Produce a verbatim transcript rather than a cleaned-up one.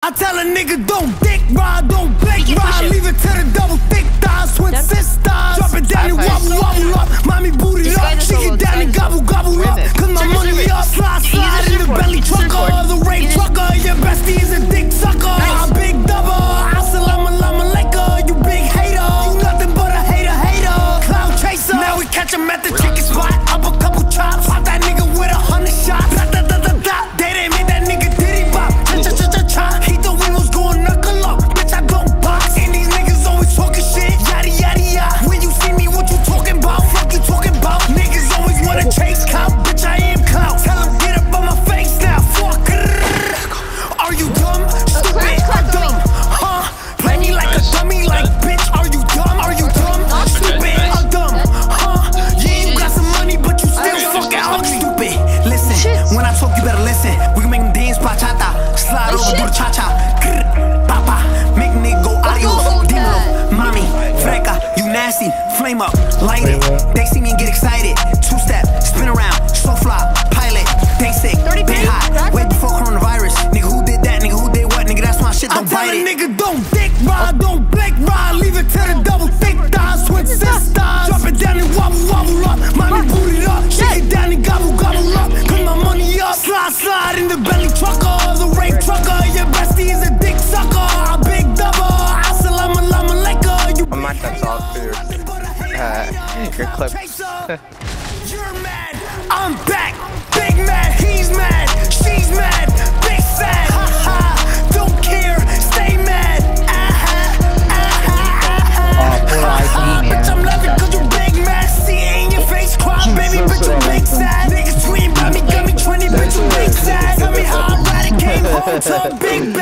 I tell a nigga don't dick ride, don't blink ride, leave it to the double thick thighs, twin sisters. Drop it down and wobble, wobble up. Mommy booty up, she get down and gobble, gobble up. Cause my money up, slide, slide in the belly trucker, the rape trucker. Your bestie is a dick sucker. I'm big double, assalamu alaikum. You big hater, you nothing but a hater, hater. Cloud chaser. Now we catch him at the chicken spot, up a couple chops. Pop that nigga with a hundred shots. Da da da da da. They didn't make that nigga diddy bop. Cha cha cha cha cha. He thought we was going knuckle up. Bitch, I don't box. And these niggas always talking shit. Yada yada yada. When you see me, what you talking about? Fuck you talking about? Niggas always wanna chase clout. Bitch, I am clout. Tell him get up on my face now. Fuck. Are you dumb? Stupid or dumb? Huh? Play me like a dummy, like bitch. Are you dumb? Are you dumb? Stupid or dumb? Huh? Yeah, you got some money, but you still fucking ugly. Stupid. Listen, when I talk, you better listen. We can make them dance bachata, slide over, do the cha cha. Papa, make nigga go adios. Dimlo, mommy, freca, you nasty. Flame up, light it. They see me and get excited. Two step, spin around, so fly, pilot. They sick, they hot. Way before coronavirus. Nigga, who did that? Nigga, who did what? Nigga, that's my shit. Don't bite it. Nigga, don't dick ride, don't blink ride. Leave it to the double thick thighs, twin sisters. Drop it down and wobble, wobble up. Mommy booty up, shake it down and gobble, gobble up. Put my money up, slide, slide in the belly trucker, the rape trucker. Your bestie is a dick sucker, a big double. Assalamu alaikum. You I'm not that soft for your, uh, your clips. You're mad, I'm back. Big mad, he's mad, she's mad, big sad. Ha ha, don't care, stay mad. Ah ha, ah ha, ah ha. Bitch, I'm laughing cause you big mad. See it in your face, cry, baby, bitch, you big sad. Niggas tweeting about me, got me twenty, bitch, you big sad. Tell me how I ride it, came home to a big